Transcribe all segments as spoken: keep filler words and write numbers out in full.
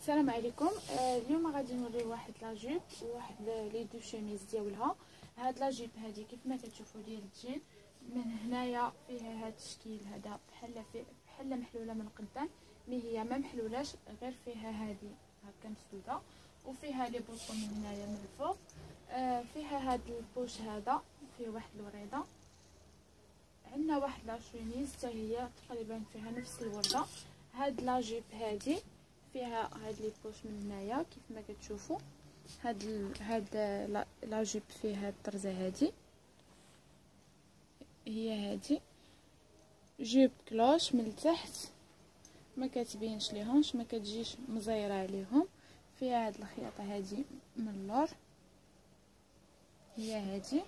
السلام عليكم. آه اليوم غادي نوري واحد لا جيب وواحد لي دو شيميز ديالها. هاد لا جيب هادي كيف ما كتشوفوا ديال الجين من هنايا فيها هاد التشكيل هذا بحال في بحال محلوله من قدام، مي هي ما محلولاش، غير فيها هادي هكا مسدوده، وفيها لي بوطون من هنايا من الفوق. آه فيها هاد البوش هذا فيه واحد الوريده. عندنا واحد لا شيميز حتى هي تقريبا فيها نفس الورده. هاد لا جيب هادي فيها هاد لي بوش من هنايا كيف ما كتشوفوا. هاد ال... هاد لا جيب فيها هاد الطرزه هادي، هي هادي جيب كلوش من التحت، ما كتبينش ليهمش، ما كتجيش مزيره عليهم. فيها هاد الخياطه هادي من اللور، هي هادي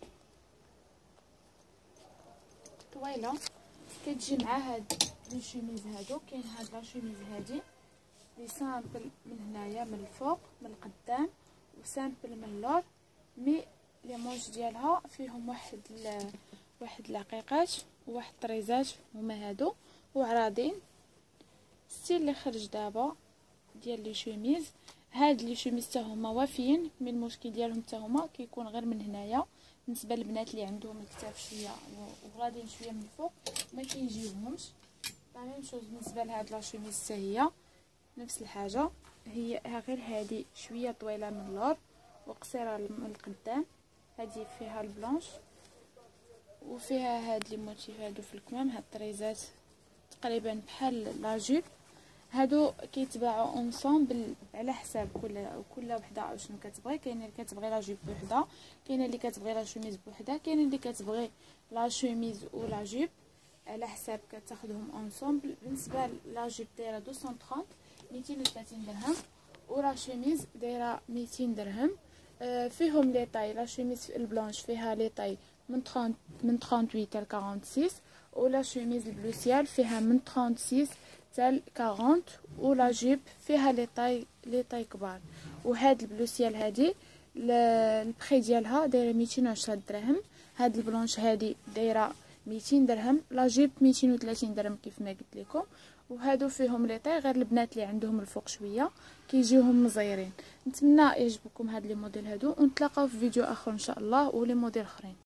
طويله كتجي مع هاد لي شيميز هادو. كاين هاد لا شيميز هادي لي سامبل من هنايا من الفوق من القدام، وسامبل من اللور، مي لي مونج ديالها فيهم واحد ال... واحد العقيقات وواحد الطريزات هما هادو وعراضين. ستيل اللي خرج دابا ديال لي شوميز. هاد لي شوميز حتى هما وافيين، مي المشكل ديالهم حتى هما كيكون غير من هنايا. بالنسبه للبنات اللي عندهم الكتاف شويه وغاديين شويه من الفوق ما كيجيوهمش. لا ميم شوز بالنسبه لهاد لا شوميز حتى هي نفس الحاجه، هي غير هذه شويه طويله من اللور وقصيره من القدام. هذه فيها البلونش وفيها هاد لي موتيف هادو في الكمام، هاد الطريزات تقريبا بحال لا جيب. هادو كيتباعوا اونصومبل على حساب كل كل وحده شنو كتبغي. كاينه اللي كتبغي لا جيب بوحدها، كاينه اللي كتبغي لا شوميز بوحدها، كاينه اللي كتبغي لا شوميز ولا جيب على حساب كتاخذهم اونصومبل. بالنسبه لا جيب دايره ميتين وثلاثين ميتين وثلاثين درهم، ولا شوميز دايره ميتين درهم. آه فيهم لي طاي. لا شوميز البلونش فيها لي طاي من ثلاثين من ثمانية وثلاثين حتى أربعة وأربعين، ولا شوميز البلو سيال فيها من ستة وثلاثين حتى أربعين، ولا جيب فيها لي طاي لي طاي كبار. وهاد البلو سيال هادي البري ديالها دايره ميتين وعشرة دراهم. هاد البلونش هادي دايره ميتين درهم. لا جيب ميتين وثلاثين درهم كيف ما قلت لكم. وهادو فيهم لي طاي، غير البنات اللي عندهم الفوق شويه كيجيوهم مزيرين. نتمنى يعجبكم هاد لي موديل هادو، ونتلاقاو في فيديو اخر ان شاء الله ولي موديل اخرين.